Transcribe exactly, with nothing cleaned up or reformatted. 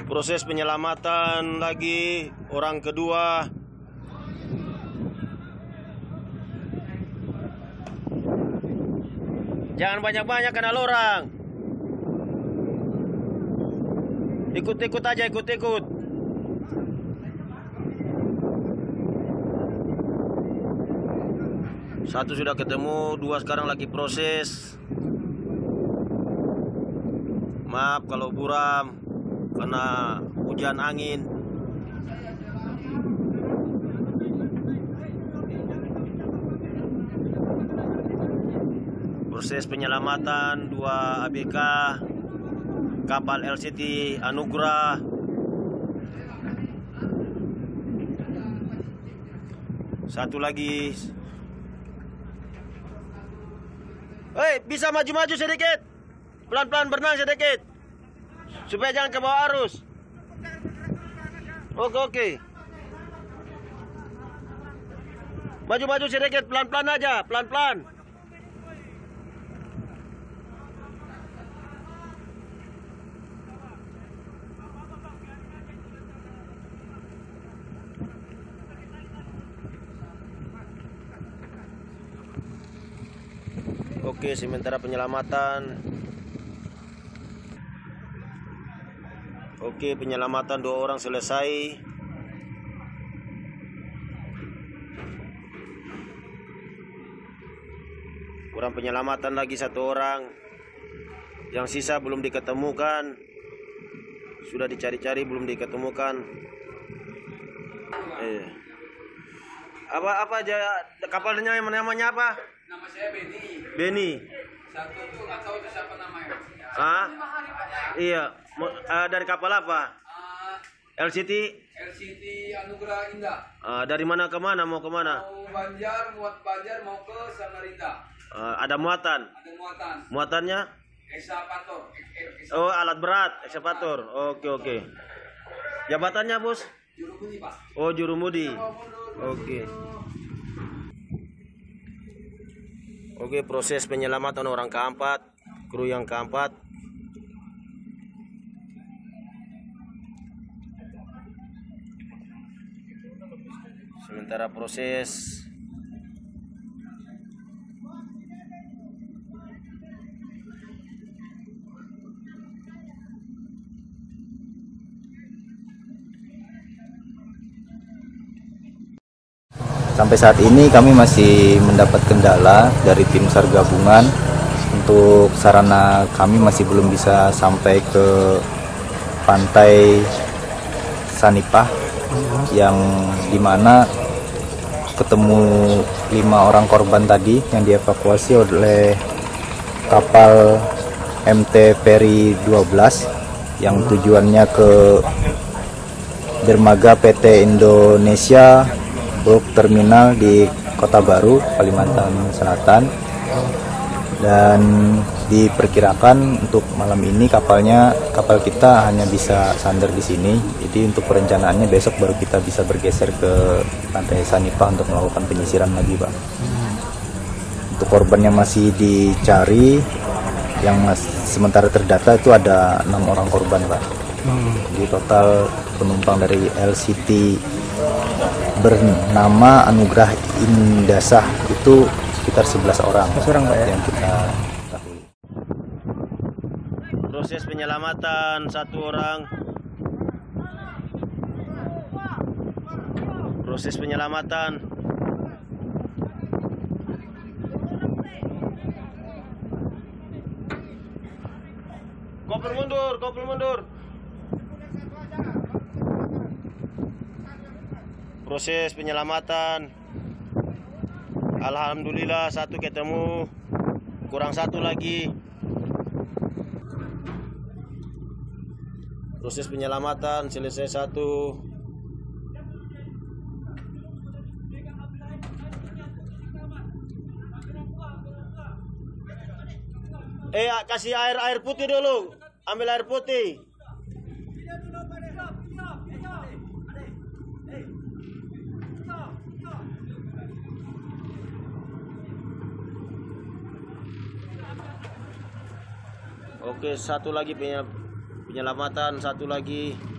Proses penyelamatan lagi orang kedua. Jangan banyak-banyak kenal orang. Ikut-ikut aja, ikut-ikut. Satu sudah ketemu, dua sekarang lagi proses. Maaf kalau buram karena hujan angin. Proses penyelamatan dua A B K kapal L C T Anugrah. Satu lagi. Hei, bisa maju-maju sedikit. Pelan-pelan berenang sedikit. Supaya jangan ke bawah arus. Oke, oke. Maju-maju sedikit, pelan-pelan aja, pelan-pelan. Oke, sementara penyelamatan. Oke, penyelamatan dua orang selesai. Kurang penyelamatan lagi satu orang. Yang sisa belum diketemukan. Sudah dicari-cari belum diketemukan. Eh. Apa apa aja kapalnya, yang namanya apa? Nama saya Beni. Beni. Satu tuh nggak tahu itu siapa namanya. Ah? Iya. Uh, dari kapal apa? Uh, L C T. L C T Anugrah Indah. Uh, dari mana ke mana? Mau ke mana? Mau Banjar, muat Banjar mau ke Samarinda. Uh, ada muatan. Ada muatan. Muatannya? Ekskavator. Oh, alat berat, ekskavator. Oke, oke. Jabatannya, Bos? Jurumudi, Pak. Oh, jurumudi. Oke. Oke, proses penyelamatan orang keempat, kru yang keempat. Sementara proses sampai saat ini kami masih mendapat kendala dari tim SAR gabungan. Untuk sarana kami masih belum bisa sampai ke pantai Sanipah, yang dimana ketemu lima orang korban tadi yang dievakuasi oleh kapal M T Ferry dua belas yang tujuannya ke dermaga P T Indonesia Bulk Terminal di Kota Baru, Kalimantan Selatan. Dan diperkirakan untuk malam ini kapalnya kapal kita hanya bisa sandar di sini. Jadi untuk perencanaannya besok baru kita bisa bergeser ke pantai Sanipah untuk melakukan penyisiran lagi, Pak. Untuk korban yang masih dicari, yang mas, sementara terdata itu ada enam orang korban, Pak. Di total penumpang dari L C T bernama Anugrah Indasah itu sekitar sebelas orang, orang Pak, ya? Yang kita ketahui. Proses penyelamatan satu orang. Proses penyelamatan. Kopel mundur, kopel mundur. Proses penyelamatan. Alhamdulillah satu ketemu, kurang satu lagi. Proses penyelamatan selesai satu. Eh, kasih air air putih dulu. Ambil air putih. Oke, satu lagi penyelamatan, satu lagi.